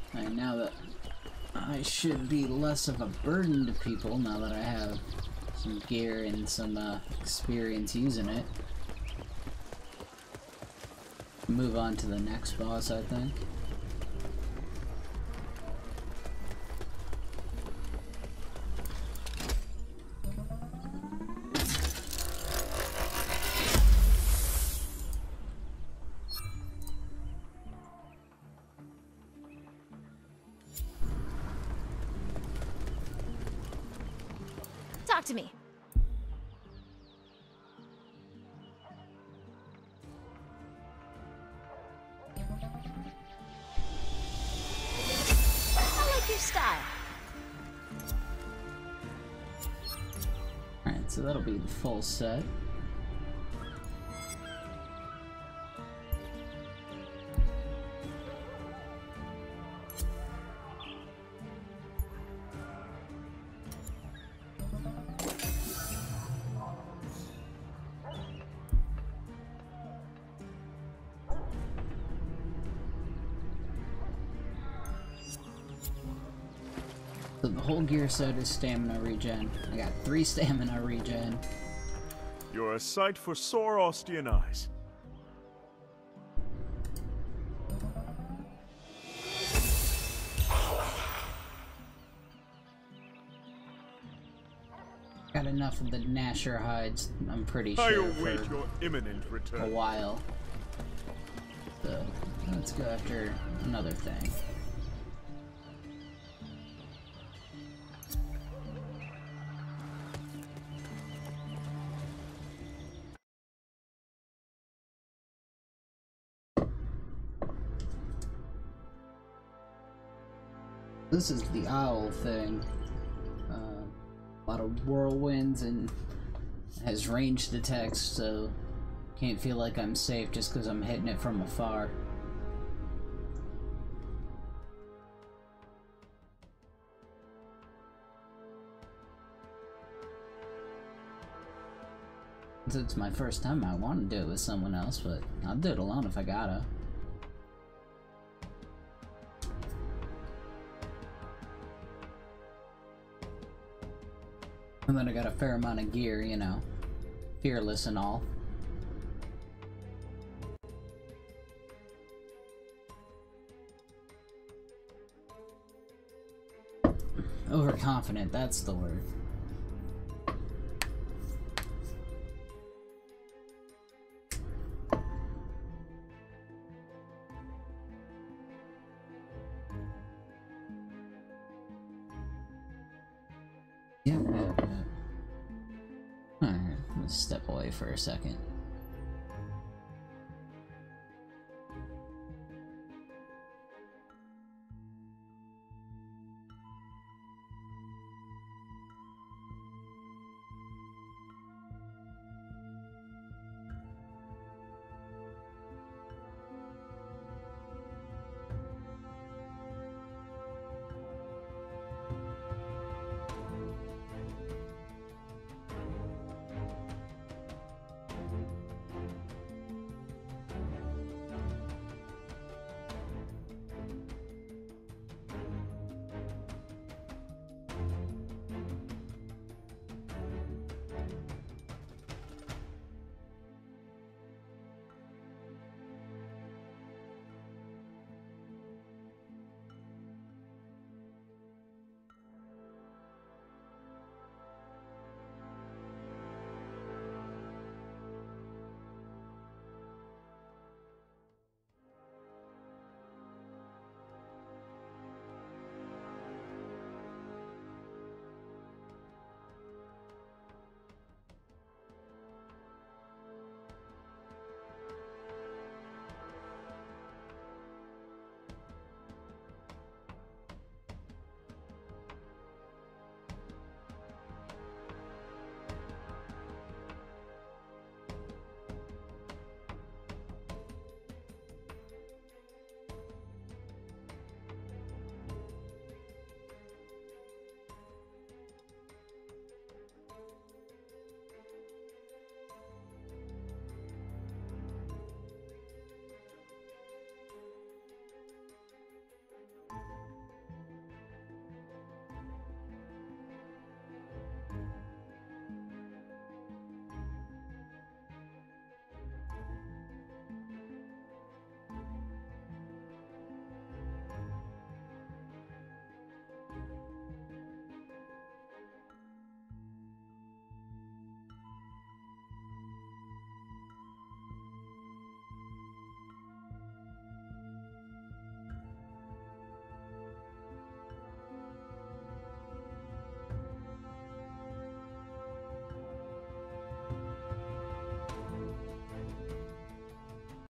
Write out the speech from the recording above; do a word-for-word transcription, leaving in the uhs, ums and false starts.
And now that I should be less of a burden to people now that I have some gear and some uh, experience using it. Move on to the next boss, I think. Talk to me. I like your style. Alright, so that'll be the full set. So the whole gear set is stamina regen. I got three stamina regen. You're a sight for sore Austrian eyes. Got enough of the Gnasher hides, I'm pretty I sure, await for your imminent a return. while. So, let's go after another thing. This is the owl thing. Uh, a lot of whirlwinds and has ranged attacks, so can't feel like I'm safe just because I'm hitting it from afar. Since it's my first time, I want to do it with someone else, but I'll do it alone if I gotta. And then I got a fair amount of gear, you know, fearless and all. Overconfident, that's the word. Yeah, yeah, yeah. Alright, let's step away for a second.